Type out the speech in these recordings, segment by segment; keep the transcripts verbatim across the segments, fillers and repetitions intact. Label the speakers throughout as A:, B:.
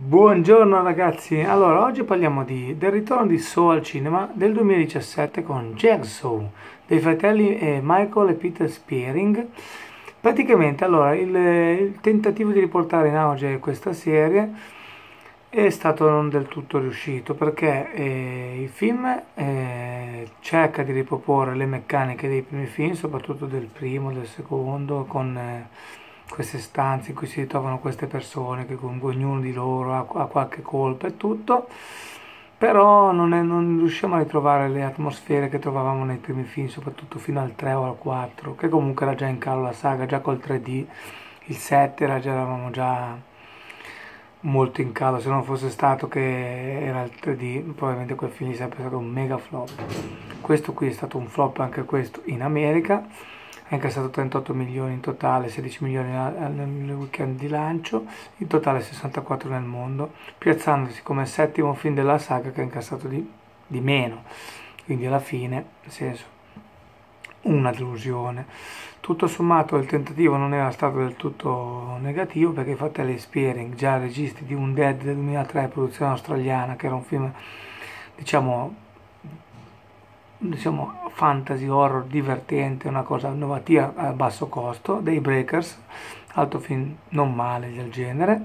A: Buongiorno ragazzi, allora oggi parliamo di, del ritorno di Saw al cinema del duemiladiciassette con Jigsaw dei fratelli eh, Michael e Peter Spearing. Praticamente allora il, il tentativo di riportare in auge questa serie è stato non del tutto riuscito perché eh, il film eh, cerca di riproporre le meccaniche dei primi film, soprattutto del primo, del secondo, con eh, queste stanze in cui si ritrovano queste persone che comunque ognuno di loro ha, ha qualche colpa e tutto, però non, è- non riusciamo a ritrovare le atmosfere che trovavamo nei primi film, soprattutto fino al tre o al quattro, che comunque era già in calo la saga, già col tre D, il sette era già, eravamo già molto in calo, se non fosse stato che era il tre D, probabilmente quel film sarebbe stato un mega flop. Questo qui è stato un flop anche questo in America, ha incassato trentotto milioni in totale, sedici milioni nel weekend di lancio, in totale sessantaquattro nel mondo, piazzandosi come settimo film della saga che ha incassato di, di meno, quindi alla fine, nel senso, una delusione. Tutto sommato il tentativo non era stato del tutto negativo perché i fratelli Spearing, già registi di Undead del duemilatré, produzione australiana, che era un film diciamo, diciamo fantasy horror divertente, una cosa innovativa a basso costo, dei Breakers, altro film non male del genere,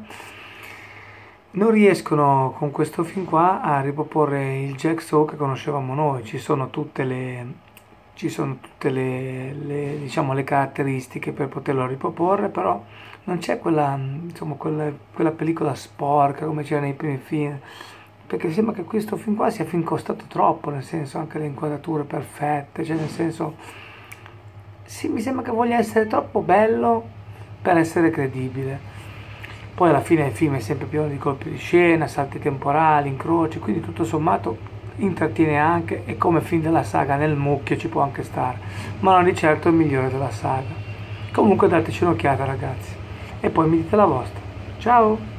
A: non riescono con questo film qua a riproporre il Jigsaw che conoscevamo noi. Ci sono tutte le, ci sono tutte le, le, diciamo, le caratteristiche per poterlo riproporre, però non c'è quella, insomma, quella, quella pellicola sporca come c'era nei primi film, perché sembra che questo film qua sia fin costato troppo, nel senso anche le inquadrature perfette, cioè nel senso sì, mi sembra che voglia essere troppo bello per essere credibile. Poi alla fine il film è sempre pieno di colpi di scena, salti temporali, incroci, quindi tutto sommato intrattiene anche e come film della saga nel mucchio ci può anche stare, ma non di certo il migliore della saga. Comunque dateci un'occhiata ragazzi e poi mi dite la vostra. Ciao!